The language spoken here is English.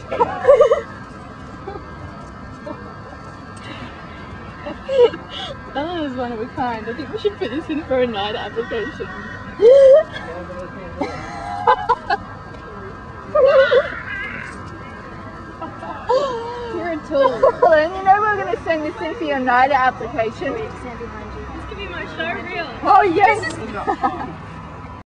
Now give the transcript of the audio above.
That is one of a kind. I think we should put this in for a night application. You're a tool. And you know we're going to send this in for your night application. This could be my show reel. Oh yes!